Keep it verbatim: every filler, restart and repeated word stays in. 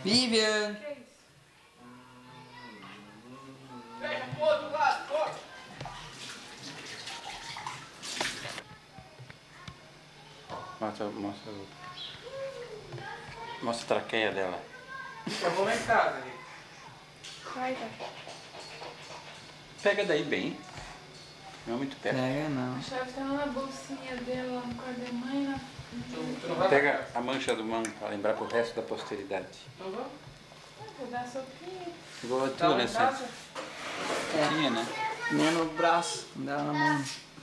Vivian! Que é isso? Fecha pro outro lado, corre! Mostra, mostra. Mostra a traqueia dela. Eu vou lá em casa, gente. Vai, vai. Pega daí bem. Não é muito perto. Pega não. A chave tá lá na bolsinha dela, lá no quarto da mãe. Na... Tu, tu não vai Pega a mancha do mão pra lembrar pro resto da posteridade. Então vamos. Ah, vou dar a sopinha. Igual a Tá tua, lá né, em Sérgio? casa? Tinha, né? Nem no braço, não dá na mão.